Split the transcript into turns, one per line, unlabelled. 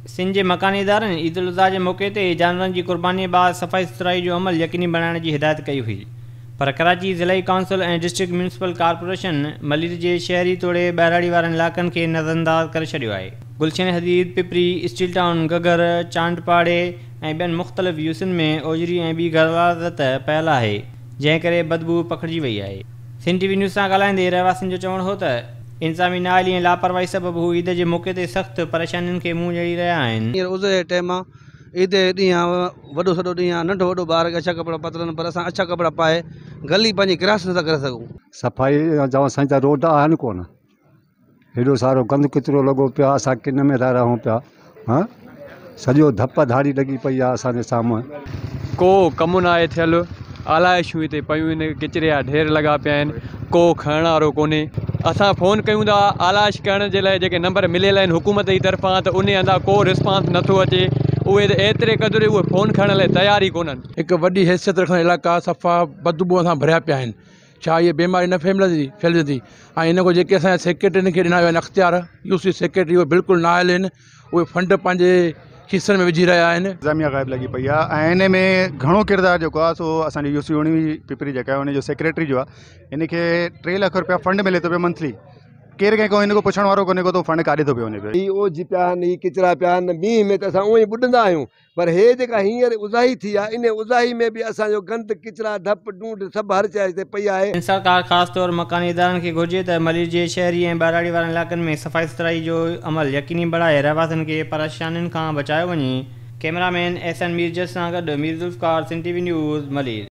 सिंध जे मकानी इदारनि ईद उल अज़हा जे मौक़े ते जानवरनि जी क़ुर्बानी बाद सफ़ाई सुथराई जो अमल यकीनी बनाइण जी हिदायत कई हुई, पर कराची ज़िलाई काउंसिल ऐं डिस्ट्रिक्ट म्यूनिसिपल कॉर्पोरेशन मलीर जे शहरी तोड़े ॿाहिराड़ी वारनि इलाइक़नि खे नज़रअंदाज़ करे छॾियो आहे। गुलशन हदीद, पिपरी, स्टील टाउन, गगर, चांदपाड़े ऐं ॿियनि मुख़्तलिफ़ यूसुनि में ओजरी ऐं ॿी गलाज़त पयल आहे, जंहिं करे बदबू पखिड़िजी वई आहे। सिंध टीवी न्यूज़ सां ॻाल्हाईंदे रहवासियुनि जो चवणु हो त इंतज़ामी नाअहली ऐं लापरवाही सबबि हू ईद जे मौक़े ते सख़्तु परेशानियुनि खे मुंहुं ॾेई रहिया आहिनि।
उस टाइम ईद ॾींहुं वॾो सॼो ॾींहुं नंढो वॾो ॿार खे अच्छा कपिड़ा पातलनि, पर असां अच्छा कपिड़ा पाए गली पंहिंजी क्रॉस नथा करे सघूं।
सफ़ाई चवां साईं त रोड आहिनि कोन, हेॾो सारो गंद किचिरो लॻो पियो आहे, असां किन में था रहूं पिया। हां सॼो धप धाड़ी लॻी पई आहे असांजे साम्हूं।
को कमु न आहे थियलु, आलाइशूं हिते पयूं आहिनि, किचिरे जा ढेर लॻा पिया आहिनि, को खणण वारो कोन्हे। असां फ़ोन कयूं था आलाइश करण जे लाइ, जेके नंबर मिलियल आहिनि हुकूमत जी तरफ़ां, त उन हंधा को रिस्पॉन्स नथो अचे। उहे त एतिरे क़दुरु उहे फ़ोन खणण लाइ तयार ई कोन्हनि।
हिकु वॾी हैसियत रखण इलाइक़ा सफ़ा बदबूअ सां भरिया पिया आहिनि। छा इहे बीमारी न फैलजंदी? ऐं इन को जेके असांजे सेक्रेटरीनि खे ॾिना विया आहिनि अख़्तियार, यूसी सेक्रेटरी, उहे बिल्कुलु न आयल आहिनि। उहे फंड पंहिंजे खीसनि में विझी रहिया आहिनि।
इंतज़ामिया ग़ाइब लॻी पई आहे ऐं इन में घणो किरदारु जेको आहे सो असांजी यूसी उणिवीह पिपरी जेका आहे उनजो सेक्रेटरी जो आहे। इनखे 3 लख रुपया फंड मिले थो पियो मंथली। केरु कंहिंखो हिन को पुछण वारो कोन्हे को, तो फंड काॾे थो पियो वञे पियो।
ही ओझी पिया आहिनि, ही किचिरा पिया आहिनि, मींहं में त असां उअं ई ॿुॾंदा आहियूं, पर हे जेका हींअर उज़ाही थी आहे, इन उज़ाही में बि असांजो गंद किचिरा ढप ढूंढ सभु हर शइ हिते पई आहे।
सरकार ख़ासि तौर मकानी इदारनि खे घुरिजे त मलीर जे शहरी ऐं ॿाहिराड़ी वारनि इलाइक़नि में सफ़ाई सुथराई जो अमल यकीनी बढ़ाए रहवासियुनि खे परेशानियुनि खां बचायो वञे। कैमरामैन एहसन मीरजस सां गॾु मीर ज़ुल्फ़कार, सिंध टीवी न्यूज़, मलीर।